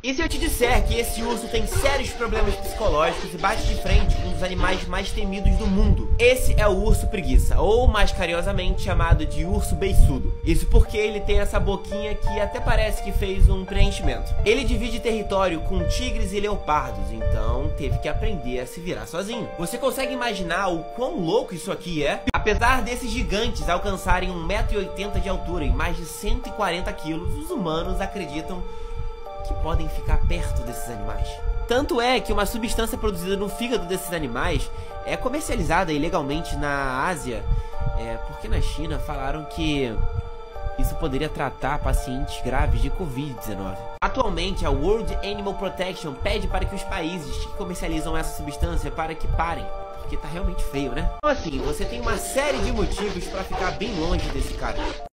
E se eu te disser que esse urso tem sérios problemas psicológicos e bate de frente com um dos animais mais temidos do mundo? Esse é o urso preguiça, ou mais carinhosamente chamado de urso beiçudo. Isso porque ele tem essa boquinha que até parece que fez um preenchimento. Ele divide território com tigres e leopardos, então teve que aprender a se virar sozinho. Você consegue imaginar o quão louco isso aqui é? Apesar desses gigantes alcançarem 1,80 m de altura e mais de 140 kg, os humanos acreditam que podem ficar perto desses animais. Tanto é que uma substância produzida no fígado desses animais é comercializada ilegalmente na Ásia, porque na China falaram que isso poderia tratar pacientes graves de Covid-19. Atualmente, a World Animal Protection pede para que os países que comercializam essa substância para que parem, porque tá realmente feio, né? Então assim, você tem uma série de motivos para ficar bem longe desse cara.